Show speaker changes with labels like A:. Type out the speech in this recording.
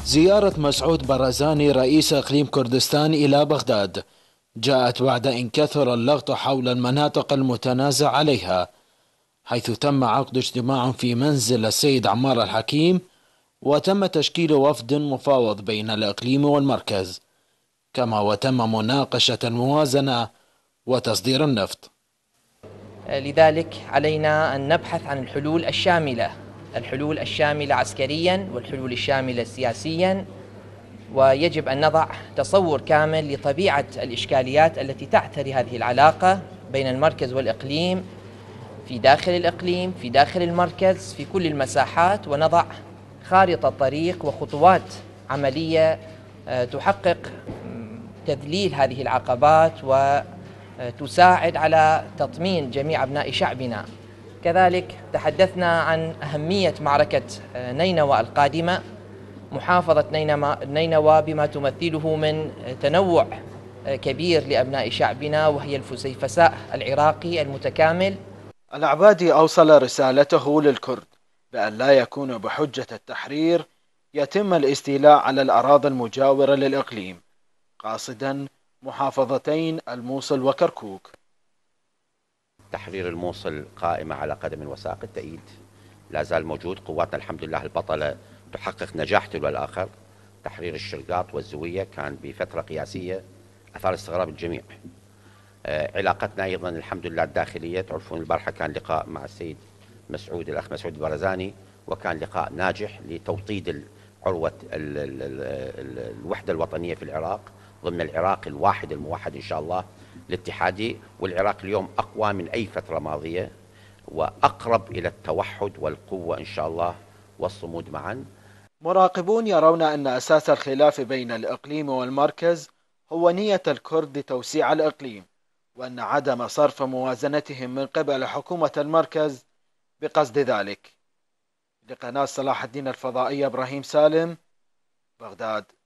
A: زيارة مسعود برزاني رئيس إقليم كردستان إلى بغداد جاءت بعد أن كثر اللغط حول المناطق المتنازع عليها، حيث تم عقد اجتماع في منزل السيد عمار الحكيم، وتم تشكيل وفد مفاوض بين الإقليم والمركز، كما وتم مناقشة الموازنة وتصدير النفط.
B: لذلك علينا أن نبحث عن الحلول الشاملة عسكريا والحلول الشاملة سياسيا، ويجب أن نضع تصور كامل لطبيعة الإشكاليات التي تعتري هذه العلاقة بين المركز والإقليم، في داخل الإقليم، في داخل المركز، في كل المساحات، ونضع خارطة طريق وخطوات عملية تحقق تذليل هذه العقبات وتساعد على تطمين جميع أبناء شعبنا. كذلك تحدثنا عن أهمية معركة نينوى القادمة، محافظة نينوى بما تمثله من تنوع كبير لأبناء شعبنا، وهي الفسيفساء العراقي المتكامل.
A: العبادي أوصل رسالته للكرد بأن لا يكون بحجة التحرير يتم الاستيلاء على الأراضي المجاورة للإقليم، قاصدا محافظتين الموصل وكركوك.
C: تحرير الموصل قائمة على قدم وساق، التأييد لا زال موجود، قواتنا الحمد لله البطلة تحقق نجاح تلو الآخر. تحرير الشرقاط والزوية كان بفترة قياسية أثار استغراب الجميع. علاقتنا أيضا الحمد لله الداخلية، تعرفون البارحة كان لقاء مع السيد مسعود، الأخ مسعود البرزاني، وكان لقاء ناجح لتوطيد عروة الوحدة الوطنية في العراق ضمن العراق الواحد الموحد إن شاء الله الاتحادي. والعراق اليوم أقوى من أي فترة ماضية وأقرب إلى التوحد والقوة إن شاء الله والصمود معا.
A: مراقبون يرون أن أساس الخلاف بين الإقليم والمركز هو نية الكرد لتوسيع الإقليم، وأن عدم صرف موازنتهم من قبل حكومة المركز بقصد ذلك. لقناة صلاح الدين الفضائية، إبراهيم سالم، بغداد.